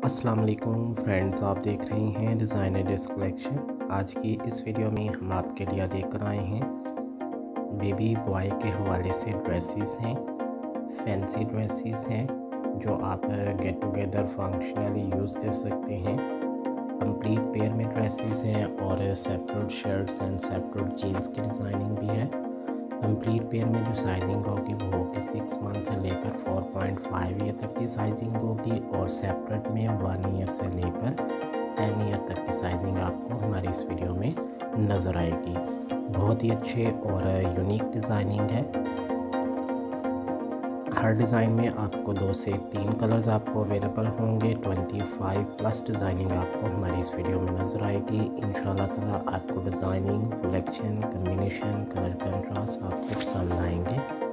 अस्सलाम वालेकुम फ्रेंड्स, आप देख रहे हैं डिज़ाइनर ड्रेस कलेक्शन। आज की इस वीडियो में हम आपके लिए लेकर आए हैं बेबी बॉय के हवाले से ड्रेसेस हैं, फैंसी ड्रेसेस हैं जो आप गेट टुगेदर फंक्शनली यूज़ कर सकते हैं। कंप्लीट पेयर में ड्रेसेस हैं और separate shirts and separate jeans की डिज़ाइनिंग भी है। कंप्लीट पेयर में जो साइजिंग होगी वो होगी 6 मंथ से लेकर 4.5 ईयर तक की साइजिंग होगी और सेपरेट में 1 ईयर से लेकर 10 ईयर तक की साइजिंग आपको हमारी इस वीडियो में नज़र आएगी। बहुत ही अच्छे और यूनिक डिज़ाइनिंग है। हर डिज़ाइन में आपको 2 से 3 कलर्स आपको अवेलेबल होंगे। 25 प्लस डिज़ाइनिंग आपको हमारी इस वीडियो में नज़र आएगी। इंशाल्लाह ताला आपको designing, collection, combination, colour contrast आपको पसंद आएंगे।